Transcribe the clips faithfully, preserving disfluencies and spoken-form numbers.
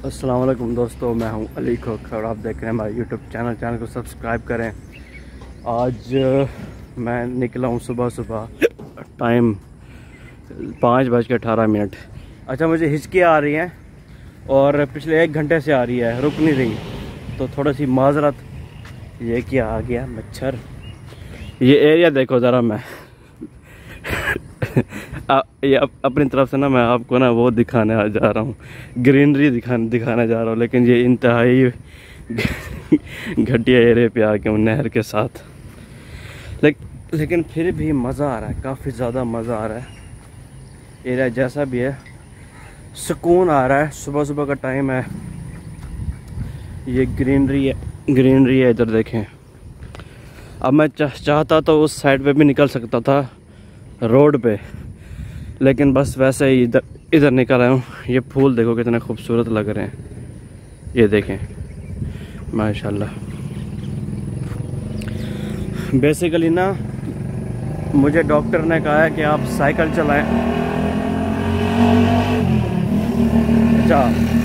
अस्सलाम वालेकुम दोस्तों, मैं हूं अली खोखर और आप देख रहे हैं हमारे यूट्यूब चैनल चैनल को सब्सक्राइब करें। आज मैं निकला हूं सुबह सुबह, टाइम पाँच बज के अठारह मिनट। अच्छा, मुझे हिचकी आ रही हैं और पिछले एक घंटे से आ रही है, रुक नहीं रही, तो थोड़ी सी माजरत। ये क्या आ गया मच्छर। ये एरिया देखो ज़रा, मैं आ, ये अप, अपनी तरफ से ना मैं आपको ना वो दिखाने जा रहा हूँ, ग्रीनरी दिखाने दिखाने जा रहा हूँ, लेकिन ये इंतहाई घटिया एरिया पे आ गया हूँ नहर के साथ। ले, लेकिन फिर भी मज़ा आ रहा है, काफ़ी ज़्यादा मज़ा आ रहा है। एरिया जैसा भी है, सुकून आ रहा है। सुबह सुबह का टाइम है, ये ग्रीनरी है, ग्रीनरी है इधर देखें। अब मैं चा, चाहता तो उस साइड पे भी निकल सकता था रोड पे, लेकिन बस वैसे ही इधर इधर निकल आया हूँ। ये फूल देखो कितने खूबसूरत लग रहे हैं, ये देखें माशाल्लाह। बेसिकली ना मुझे डॉक्टर ने कहा है कि आप साइकिल चलाएं। अच्छा,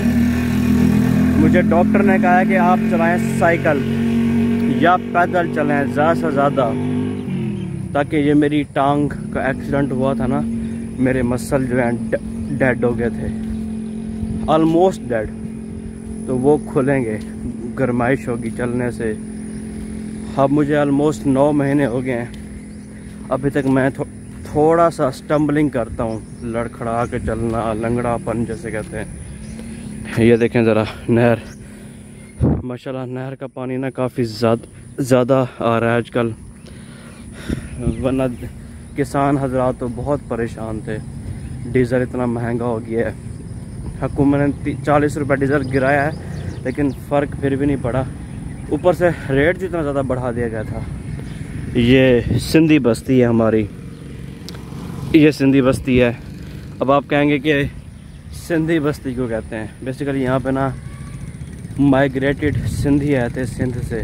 मुझे डॉक्टर ने कहा है कि आप चलाएं साइकिल या पैदल चलें ज़्यादा से ज़्यादा, ताकि ये मेरी टांग का एक्सीडेंट हुआ था ना, मेरे मसल जो हैं डेड हो गए थे, ऑलमोस्ट डेड, तो वो खुलेंगे, गर्माइश होगी चलने से। अब मुझे ऑलमोस्ट नौ महीने हो गए हैं, अभी तक मैं थो, थोड़ा सा स्टम्बलिंग करता हूँ, लड़खड़ा के चलना, लंगड़ापन जैसे कहते हैं। ये देखें ज़रा नहर, माशाल्लाह नहर का पानी ना काफ़ी ज़्यादा ज़्यादा आ रहा है आजकल, वरना किसान हजरात तो बहुत परेशान थे। डीज़ल इतना महंगा हो गया है, हुकूमत ने चालीस रुपये डीज़ल गिराया है, लेकिन फ़र्क फिर भी नहीं पड़ा, ऊपर से रेट भी इतना ज़्यादा बढ़ा दिया गया था। ये सिंधी बस्ती है हमारी, ये सिंधी बस्ती है। अब आप कहेंगे कि सिंधी बस्ती क्यों कहते हैं? बेसिकली यहाँ पे ना माइग्रेटेड सिंधी आए थे सिंध से,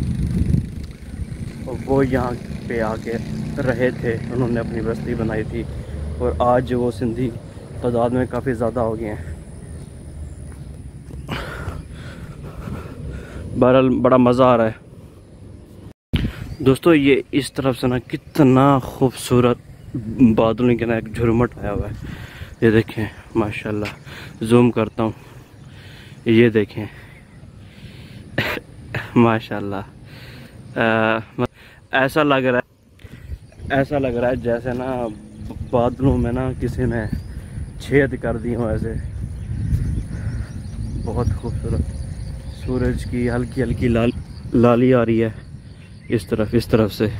और वो यहाँ पे आके रहे थे, उन्होंने अपनी बस्ती बनाई थी, और आज वो सिंधी तादाद में काफ़ी ज़्यादा हो गए हैं। बहरहाल बड़ा मज़ा आ रहा है दोस्तों। ये इस तरफ से ना कितना खूबसूरत बादलों के ना एक झुरमट आया हुआ है, ये देखें माशाल्लाह। जूम करता हूँ, ये देखें माशाल्लाह। ऐसा लग रहा है ऐसा लग रहा है जैसे ना बादलों में ना किसी ने छेद कर दी हो ऐसे। बहुत खूबसूरत, सूरज की हल्की हल्की लाल लाली आ रही है इस तरफ इस तरफ से।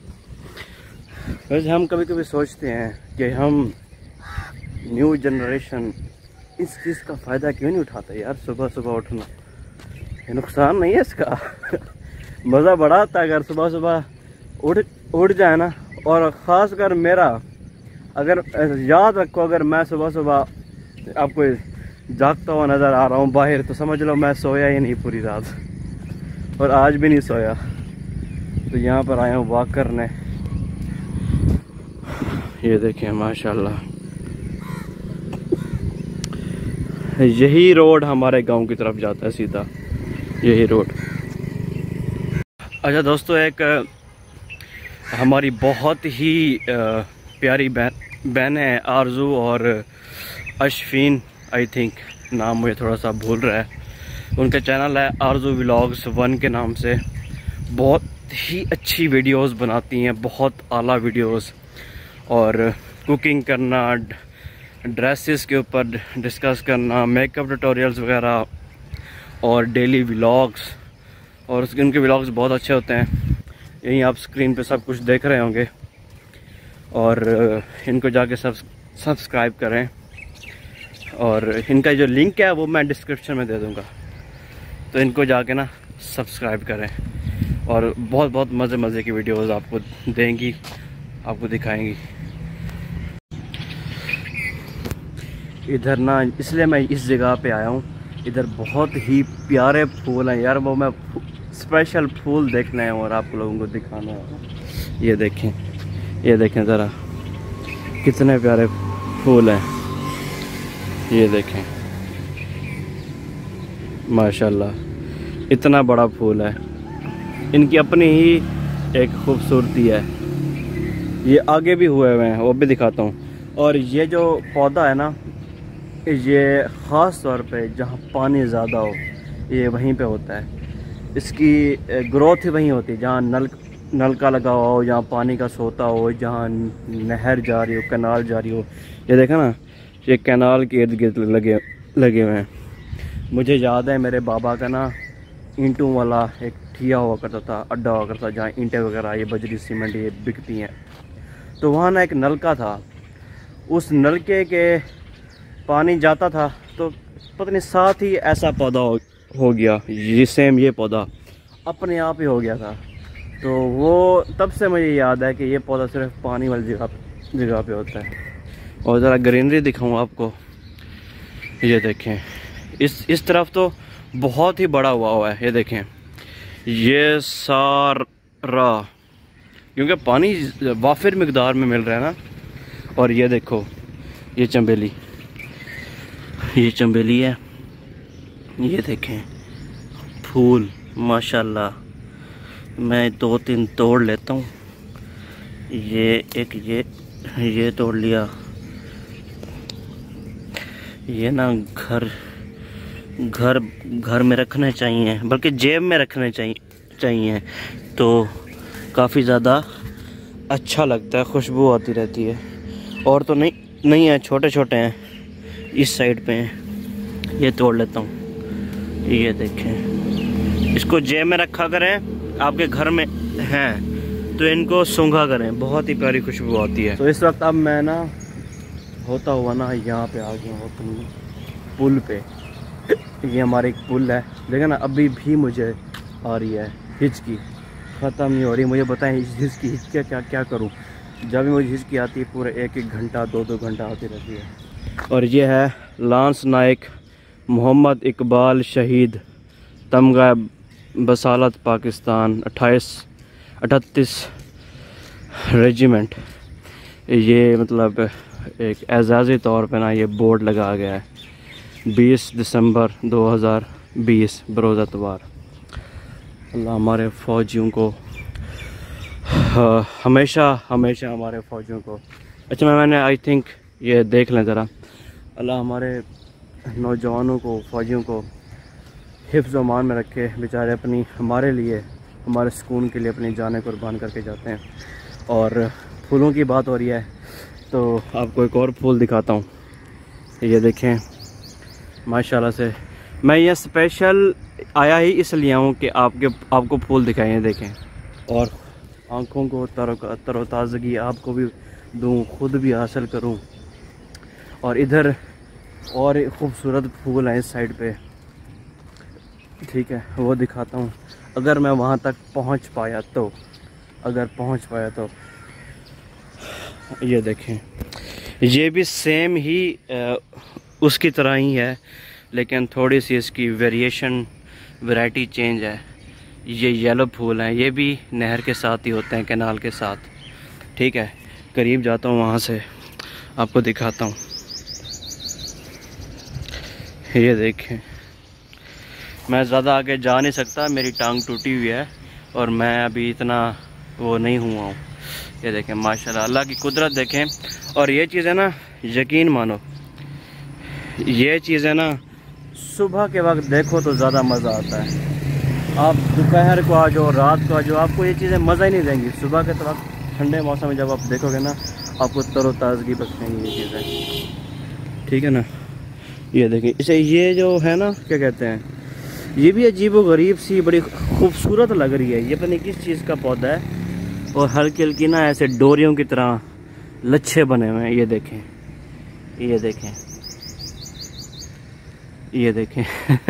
वैसे हम कभी कभी सोचते हैं कि हम न्यू जनरेशन इस चीज़ का फ़ायदा क्यों नहीं उठाते यार। सुबह सुबह उठना ये नुकसान नहीं है इसका मज़ा बड़ा आता है अगर सुबह सुबह उठ उठ जाए ना। और ख़ास कर मेरा, अगर याद रखो, अगर मैं सुबह सुबह आपको जागता हुआ नज़र आ रहा हूँ बाहर, तो समझ लो मैं सोया ही नहीं पूरी रात, और आज भी नहीं सोया। तो यहाँ पर आया हूँ वॉक करने, ये देखें माशाल्लाह। यही रोड हमारे गांव की तरफ जाता है सीधा, यही रोड। अच्छा दोस्तों, एक हमारी बहुत ही प्यारी बहन बहन है आरजू और अशफीन, आई थिंक नाम मुझे थोड़ा सा भूल रहा है। उनका चैनल है आरजू व्लॉग्स वन के नाम से। बहुत ही अच्छी वीडियोस बनाती हैं, बहुत आला वीडियोस, और कुकिंग करना, ड्रेसेस के ऊपर डिस्कस करना, मेकअप ट्यूटोरियल्स वगैरह, और डेली व्लॉग्स। और उनके व्लॉग्स बहुत अच्छे होते हैं। यहीं आप स्क्रीन पे सब कुछ देख रहे होंगे, और इनको जाके सब सब्सक्राइब करें, और इनका जो लिंक है वो मैं डिस्क्रिप्शन में दे दूँगा, तो इनको जाके ना सब्सक्राइब करें, और बहुत बहुत मज़े मज़े की वीडियोस आपको देंगी, आपको दिखाएंगी। इधर ना इसलिए मैं इस जगह पे आया हूँ, इधर बहुत ही प्यारे फूल हैं यार, वो मैं स्पेशल फूल देखने आया हूँ और आप लोगों को दिखाना है। ये देखें, ये देखें ज़रा कितने प्यारे फूल हैं, ये देखें। माशाल्लाह इतना बड़ा फूल है, इनकी अपनी ही एक खूबसूरती है। ये आगे भी हुए हुए हैं, वो भी दिखाता हूँ। और ये जो पौधा है ना, ये ख़ास तौर पे जहाँ पानी ज़्यादा हो ये वहीं पे होता है। इसकी ग्रोथ ही वहीं होती है जहाँ नल नलका लगा हुआ हो, जहाँ पानी का सोता हो, जहाँ नहर जा रही हो, कैनाल जा रही हो। ये देखा ना, ये कैनाल के इर्द गिर्द लगे लगे हुए हैं। मुझे याद है मेरे बाबा का ना ईंटों वाला एक ठिया हुआ करता था, अड्डा हुआ करता, जहाँ ईंटें वगैरह ये बजरी सीमेंट ये बिकती हैं। तो वहाँ ना एक नलका था, उस नलके के पानी जाता था तो पता नहीं साथ ही ऐसा पौधा हो, हो गया, ये सेम ये पौधा अपने आप ही हो गया था। तो वो तब से मुझे याद है कि ये पौधा सिर्फ पानी वाली जगह जगह पे होता है। और ज़रा ग्रीनरी दिखाऊँ आपको, ये देखें इस इस तरफ तो बहुत ही बड़ा हुआ हुआ है। ये देखें ये सारा, क्योंकि पानी वाफिर मिकदार में मिल रहा है ना। और ये देखो ये चंबेली, ये चंबेली है, ये देखें फूल माशाल्लाह। मैं दो तीन तोड़ लेता हूँ। ये एक ये ये तोड़ लिया। ये ना घर घर घर में रखने चाहिए, बल्कि जेब में रखने चाहिए चाहिए तो काफ़ी ज़्यादा अच्छा लगता है, खुशबू आती रहती है। और तो नहीं नहीं है, छोटे छोटे हैं, इस साइड पे हैं। ये तोड़ लेता हूँ। ये देखें, इसको जेब में रखा करें, आपके घर में हैं तो इनको सूंघा करें, बहुत ही प्यारी खुशबू आती है। तो इस वक्त अब मैं ना होता हुआ ना यहाँ पे आ गया हूँ अपनी पुल पे। ये हमारा एक पुल है, देखा ना, अभी भी मुझे आ रही है हिचकी, ख़त्म नहीं हो रही। मुझे बताएं इस हिचकी हिचकी क्या क्या करूँ। जब भी मुझे हिचकी आती है पूरे एक एक घंटा दो दो घंटा आती रहती है। और ये है लांस नाइक मोहम्मद इकबाल शहीद तमगा बसालत पाकिस्तान अट्ठाईस अठतीस रेजिमेंट। ये मतलब एक एजाज़ी तौर पे ना ये बोर्ड लगा गया है बीस दिसंबर दो हज़ार बीस बरोज़ एतवार। अल्लाह हमारे फ़ौजियों को हाँ, हमेशा हमेशा हमारे फ़ौजियों को अच्छा मैं मैंने आई थिंक ये देख लें ज़रा। अल्लाह हमारे नौजवानों को, फ़ौजियों को हिफ्ज़ व अमान में रखे। बेचारे अपनी हमारे लिए, हमारे सुकून के लिए अपनी जानें कुर्बान करके जाते हैं। और फूलों की बात हो रही है तो आपको एक और फूल दिखाता हूँ। ये देखें माशाल्लाह से, मैं ये स्पेशल आया ही इसलिए हूँ कि आपके आपको फूल दिखाएं। ये देखें, और आँखों को तरो तरोताज़गी आपको भी दूँ, खुद भी हासिल करूँ। और इधर और ख़ूबसूरत फूल हैं इस साइड पे, ठीक है, वो दिखाता हूँ अगर मैं वहाँ तक पहुँच पाया तो। अगर पहुँच पाया तो ये देखें, ये भी सेम ही आ, उसकी तरह ही है, लेकिन थोड़ी सी इसकी वेरिएशन वैरायटी चेंज है। ये येलो फूल हैं, ये भी नहर के साथ ही होते हैं, कैनाल के साथ, ठीक है। करीब जाता हूँ, वहाँ से आपको दिखाता हूँ। ये देखें, मैं ज़्यादा आगे जा नहीं सकता, मेरी टांग टूटी हुई है और मैं अभी इतना वो नहीं हुआ हूँ। ये देखें माशाल्लाह, अल्लाह की कुदरत देखें। और ये चीज़ है ना, यकीन मानो, ये चीज़ है ना, सुबह के वक्त देखो तो ज़्यादा मज़ा आता है। आप दोपहर को आ जाओ, रात को आ जाओ, आपको ये चीज़ें मज़ा ही नहीं देंगी। सुबह के वक्त ठंडे मौसम में जब आप देखोगे ना, आपको तरोताज़गी बख्शेंगी ये चीज़ें, ठीक है ना। ये देखें, इसे ये जो है ना, क्या कहते हैं, ये भी अजीब व गरीब सी बड़ी खूबसूरत लग रही है। ये पता नहीं किस चीज़ का पौधा है, और हल्की हल्की ना ऐसे डोरियों की तरह लच्छे बने हुए हैं। ये देखें, ये देखें, ये देखें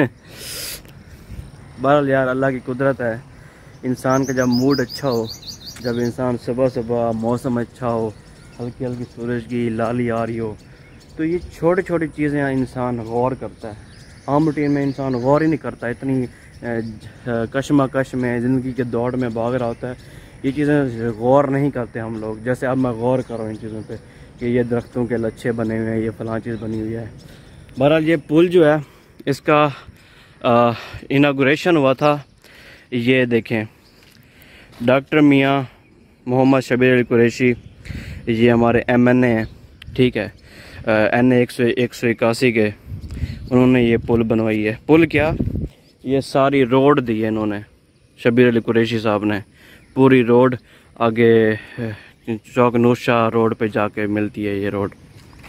बहरहाल यार, अल्लाह की कुदरत है। इंसान का जब मूड अच्छा हो, जब इंसान सुबह सुबह मौसम अच्छा हो, हल्की हल्की सूरज की लाली आ रही हो, तो ये छोटी छोटी चीज़ें इंसान गौर करता है। आम रूटीन में इंसान गौर ही नहीं करता, इतनी कशमकश में, ज़िंदगी के दौड़ में भाग रहा होता है, ये चीज़ें गौर नहीं करते हम लोग। जैसे अब मैं गौर कर रहा हूँ इन चीज़ों पे कि ये दरख्तों के लच्छे बने हुए हैं, ये फलां चीज़ बनी हुई है। बहरहाल ये पुल जो है, इसका इनागुरेशन हुआ था। ये देखें, डॉक्टर मियाँ मोहम्मद शबीर अली कुरैशी, ये हमारे एम एन ए हैं, ठीक है, एन ए एक सौ एक सौ इक्यासी के। उन्होंने ये पुल बनवाई है। पुल क्या, ये सारी रोड दी है इन्होंने, शबीर अली कुरैशी साहब ने। पूरी रोड आगे चौक नूशा रोड पे जाके मिलती है ये रोड।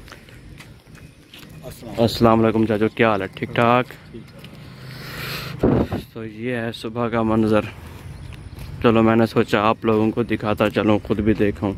अस्सलाम वालेकुम चाचो, क्या हाल है? ठीक ठाक। तो ये है सुबह का मंज़र। चलो मैंने सोचा आप लोगों को दिखाता चलूँ, खुद भी देखूँ।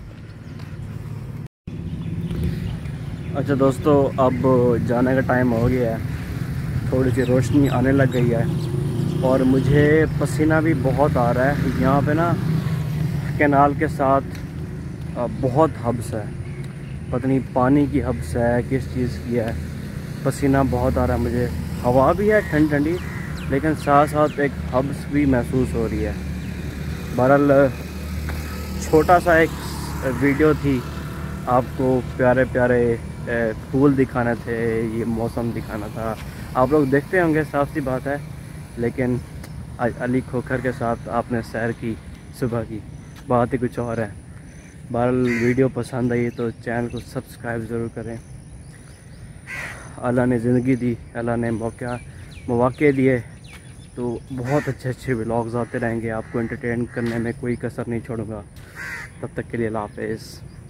अच्छा दोस्तों, अब जाने का टाइम हो गया है, थोड़ी सी रोशनी आने लग गई है और मुझे पसीना भी बहुत आ रहा है। यहाँ पे ना कैनाल के साथ बहुत हब्स है, पता नहीं पानी की हब्स है किस चीज़ की है। पसीना बहुत आ रहा है मुझे, हवा भी है ठंडी ठंडी, लेकिन साथ साथ एक हब्स भी महसूस हो रही है। बहरहाल छोटा सा एक वीडियो थी, आपको प्यारे प्यारे फूल दिखाने थे, ये मौसम दिखाना था। आप लोग देखते होंगे, साफ सी बात है, लेकिन अली खोखर के साथ आपने सैर की सुबह की, बात ही कुछ और है। बहरहाल वीडियो पसंद आई तो चैनल को सब्सक्राइब ज़रूर करें। अल्लाह ने ज़िंदगी दी, अल्लाह ने मौका मौके दिए, तो बहुत अच्छे अच्छे व्लॉग्स आते रहेंगे। आपको एंटरटेन करने में कोई कसर नहीं छोड़ूंगा। तब तक के लिए अल्लाह हाफ़िज़।